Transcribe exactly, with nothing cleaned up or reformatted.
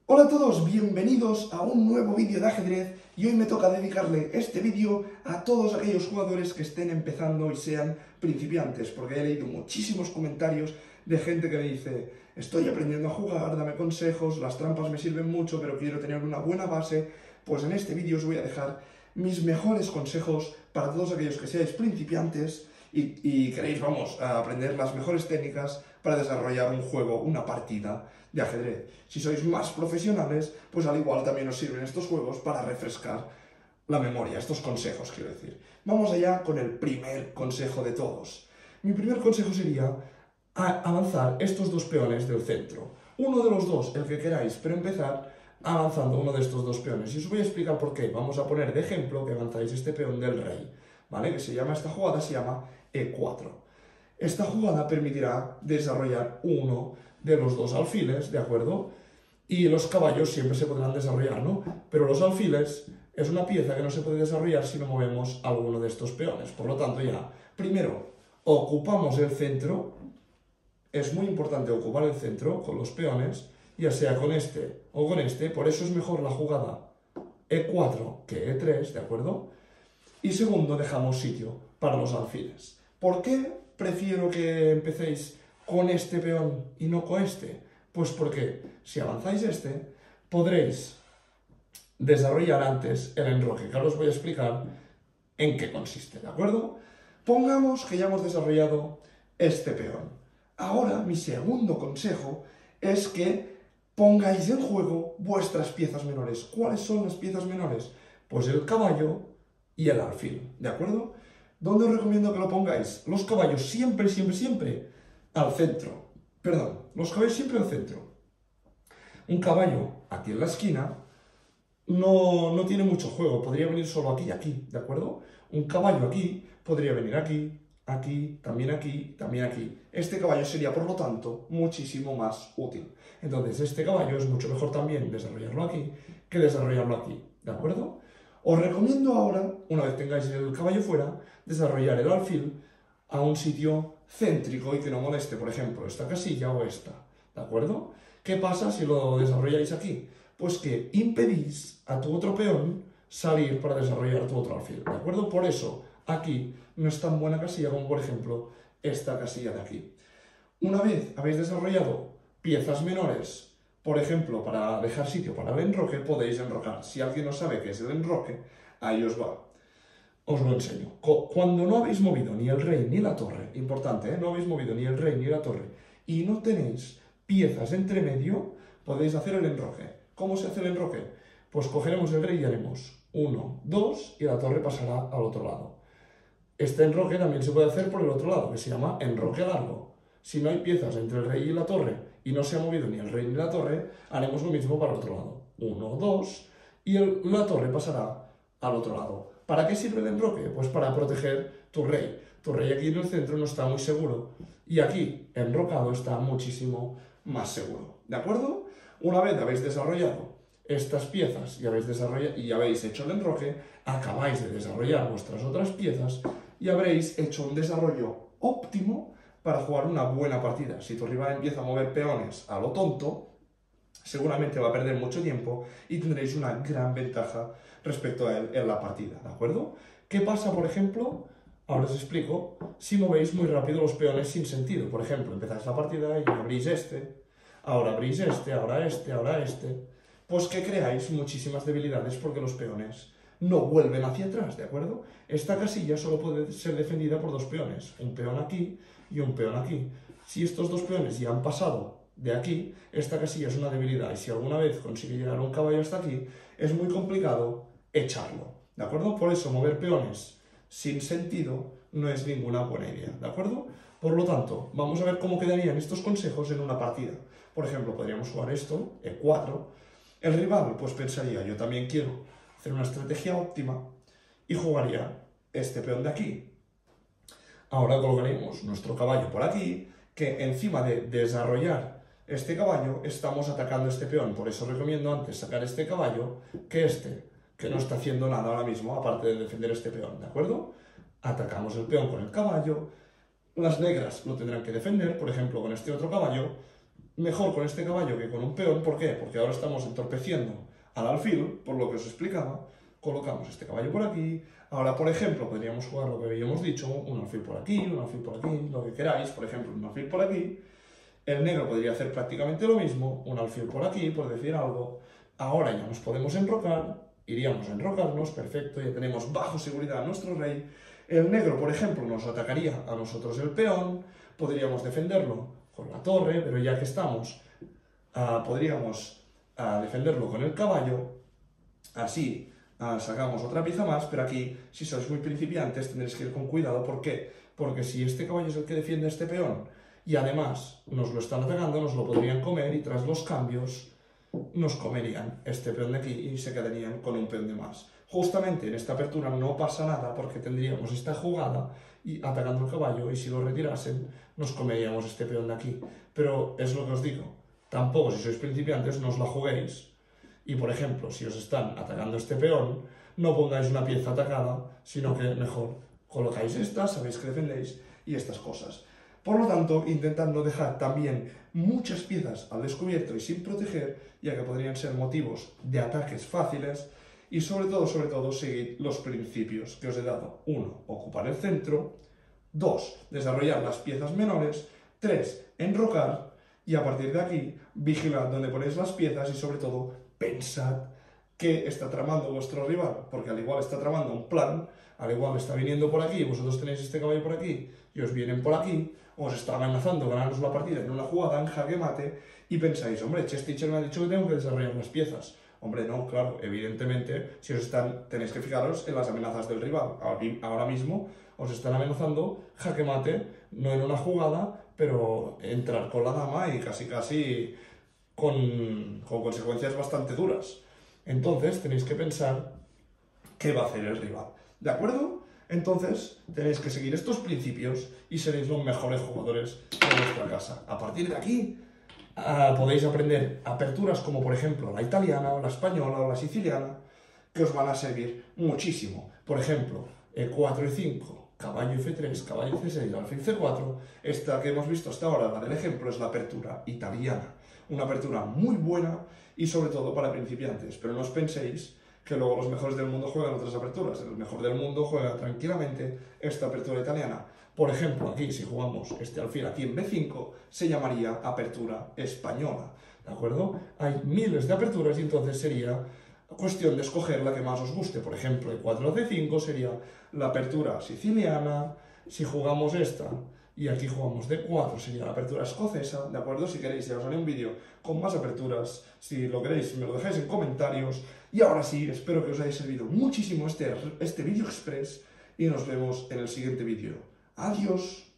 Hola a todos, bienvenidos a un nuevo vídeo de ajedrez y hoy me toca dedicarle este vídeo a todos aquellos jugadores que estén empezando y sean principiantes, porque he leído muchísimos comentarios de gente que me dice: estoy aprendiendo a jugar, dame consejos, las trampas me sirven mucho, pero quiero tener una buena base. Pues en este vídeo os voy a dejar mis mejores consejos para todos aquellos que seáis principiantes y, y queréis, vamos, a aprender las mejores técnicas para desarrollar un juego, una partida de ajedrez. Si sois más profesionales, pues al igual también os sirven estos juegos para refrescar la memoria, estos consejos quiero decir. Vamos allá con el primer consejo de todos. Mi primer consejo sería avanzar estos dos peones del centro. Uno de los dos, el que queráis, pero empezar avanzando uno de estos dos peones. Y os voy a explicar por qué. Vamos a poner de ejemplo que avanzáis este peón del rey, ¿vale? Que se llama, esta jugada se llama E cuatro. Esta jugada permitirá desarrollar uno de los dos alfiles, ¿de acuerdo? Y los caballos siempre se podrán desarrollar, ¿no? Pero los alfiles es una pieza que no se puede desarrollar si no movemos alguno de estos peones. Por lo tanto, ya, primero, ocupamos el centro. Es muy importante ocupar el centro con los peones, ya sea con este o con este. Por eso es mejor la jugada E cuatro que E tres, ¿de acuerdo? Y segundo, dejamos sitio para los alfiles. ¿Por qué prefiero que empecéis con este peón y no con este? Pues porque si avanzáis este, podréis desarrollar antes el enroque, que ahora os voy a explicar en qué consiste, ¿de acuerdo? Pongamos que ya hemos desarrollado este peón. Ahora, mi segundo consejo es que pongáis en juego vuestras piezas menores. ¿Cuáles son las piezas menores? Pues el caballo y el alfil, ¿de acuerdo? ¿Dónde os recomiendo que lo pongáis? Los caballos siempre, siempre, siempre al centro. Perdón, los caballos siempre al centro. Un caballo aquí en la esquina no, no tiene mucho juego, podría venir solo aquí y aquí, ¿de acuerdo? Un caballo aquí podría venir aquí, aquí, también aquí, también aquí. Este caballo sería, por lo tanto, muchísimo más útil. Entonces, este caballo es mucho mejor también desarrollarlo aquí que desarrollarlo aquí, ¿de acuerdo? Os recomiendo ahora, una vez tengáis el caballo fuera, desarrollar el alfil a un sitio céntrico y que no moleste, por ejemplo, esta casilla o esta, ¿de acuerdo? ¿Qué pasa si lo desarrolláis aquí? Pues que impedís a tu otro peón salir para desarrollar tu otro alfil, ¿de acuerdo? Por eso, aquí no es tan buena casilla como, por ejemplo, esta casilla de aquí. Una vez habéis desarrollado piezas menores, por ejemplo, para dejar sitio para el enroque, podéis enrocar. Si alguien no sabe qué es el enroque, ahí os va. Os lo enseño. Cuando no habéis movido ni el rey ni la torre, importante, ¿eh? No habéis movido ni el rey ni la torre, y no tenéis piezas entre medio, podéis hacer el enroque. ¿Cómo se hace el enroque? Pues cogeremos el rey y haremos uno, dos, y la torre pasará al otro lado. Este enroque también se puede hacer por el otro lado, que se llama enroque largo. Si no hay piezas entre el rey y la torre, y no se ha movido ni el rey ni la torre, haremos lo mismo para el otro lado. uno, dos, y el, la torre pasará al otro lado. ¿Para qué sirve el enroque? Pues para proteger tu rey. Tu rey aquí en el centro no está muy seguro, y aquí, enrocado, está muchísimo más seguro. ¿De acuerdo? Una vez habéis desarrollado estas piezas y habéis, desarrollado, y habéis hecho el enroque, acabáis de desarrollar vuestras otras piezas y habréis hecho un desarrollo óptimo para jugar una buena partida. Si tu rival empieza a mover peones a lo tonto, seguramente va a perder mucho tiempo y tendréis una gran ventaja respecto a él en la partida, ¿de acuerdo? ¿Qué pasa, por ejemplo? Ahora os explico, si movéis muy rápido los peones sin sentido. Por ejemplo, empezáis la partida y abrís este, ahora abrís este, ahora este, ahora este. Pues que creáis muchísimas debilidades porque los peones no vuelven hacia atrás, ¿de acuerdo? Esta casilla solo puede ser defendida por dos peones, un peón aquí y un peón aquí. Si estos dos peones ya han pasado de aquí, esta casilla es una debilidad, y si alguna vez consigue llegar un caballo hasta aquí, es muy complicado echarlo, ¿de acuerdo? Por eso mover peones sin sentido no es ninguna buena idea, ¿de acuerdo? Por lo tanto, vamos a ver cómo quedarían estos consejos en una partida. Por ejemplo, podríamos jugar esto, E cuatro. El rival pues pensaría: yo también quiero hacer una estrategia óptima, y jugaría este peón de aquí. Ahora colocaremos nuestro caballo por aquí, que encima de desarrollar este caballo, estamos atacando este peón. Por eso recomiendo antes sacar este caballo que este, que no está haciendo nada ahora mismo, aparte de defender este peón, ¿de acuerdo? Atacamos el peón con el caballo. Las negras lo tendrán que defender, por ejemplo, con este otro caballo. mejor con este caballo que con un peón. ¿Por qué? Porque ahora estamos entorpeciendo al alfil, por lo que os explicaba. Colocamos este caballo por aquí. Ahora, por ejemplo, podríamos jugar lo que habíamos dicho, un alfil por aquí, un alfil por aquí, lo que queráis, por ejemplo, un alfil por aquí. El negro podría hacer prácticamente lo mismo, un alfil por aquí, por decir algo. Ahora ya nos podemos enrocar, iríamos a enrocarnos, perfecto, ya tenemos bajo seguridad a nuestro rey. El negro, por ejemplo, nos atacaría a nosotros el peón, podríamos defenderlo con la torre, pero ya que estamos, uh, podríamos uh, defenderlo con el caballo, así uh, sacamos otra pieza más, pero aquí, si sois muy principiantes, tendréis que ir con cuidado. ¿Por qué? Porque si este caballo es el que defiende a este peón, y además nos lo están atacando, nos lo podrían comer, y tras los cambios nos comerían este peón de aquí y se quedarían con un peón de más. Justamente en esta apertura no pasa nada porque tendríamos esta jugada y atacando el caballo, y si lo retirasen nos comeríamos este peón de aquí. Pero es lo que os digo, tampoco si sois principiantes no os la juguéis, y por ejemplo si os están atacando este peón no pongáis una pieza atacada, sino que mejor colocáis esta, sabéis que defendéis, y estas cosas. Por lo tanto, intentad no dejar también muchas piezas al descubierto y sin proteger, ya que podrían ser motivos de ataques fáciles, y sobre todo, sobre todo, seguid los principios que os he dado. uno. Ocupar el centro. dos. Desarrollar las piezas menores. tres. Enrocar. Y a partir de aquí, vigilad dónde ponéis las piezas y sobre todo, pensad qué está tramando vuestro rival, porque al igual está tramando un plan, al igual está viniendo por aquí, vosotros tenéis este caballo por aquí, y os vienen por aquí, os está amenazando ganaros la partida en una jugada, en jaque mate, y pensáis, hombre, Chess Teacher me ha dicho que tengo que desarrollar las piezas. Hombre, no, claro, evidentemente, si os están, tenéis que fijaros en las amenazas del rival. Ahora mismo os están amenazando jaque mate, no en una jugada, pero entrar con la dama y casi casi con, con consecuencias bastante duras. Entonces tenéis que pensar qué va a hacer el rival, ¿de acuerdo? Entonces tenéis que seguir estos principios y seréis los mejores jugadores de vuestra casa. A partir de aquí uh, podéis aprender aperturas como por ejemplo la italiana o la española o la siciliana, que os van a servir muchísimo. Por ejemplo, e cuatro e cinco, caballo efe tres, caballo efe seis, alfil ce cuatro. Esta que hemos visto hasta ahora, la del ejemplo, es la apertura italiana. Una apertura muy buena y sobre todo para principiantes, pero no os penséis que luego los mejores del mundo juegan otras aperturas. El mejor del mundo juega tranquilamente esta apertura italiana. Por ejemplo, aquí si jugamos este alfil aquí en be cinco, se llamaría apertura española, ¿de acuerdo? Hay miles de aperturas y entonces sería cuestión de escoger la que más os guste. Por ejemplo, e cuatro ce cinco sería la apertura siciliana. Si jugamos esta y aquí jugamos de cuatro, sería la apertura escocesa, ¿de acuerdo? Si queréis, ya os haré un vídeo con más aperturas, si lo queréis, me lo dejáis en comentarios. Y ahora sí, espero que os haya servido muchísimo este, este vídeo express y nos vemos en el siguiente vídeo. Adiós.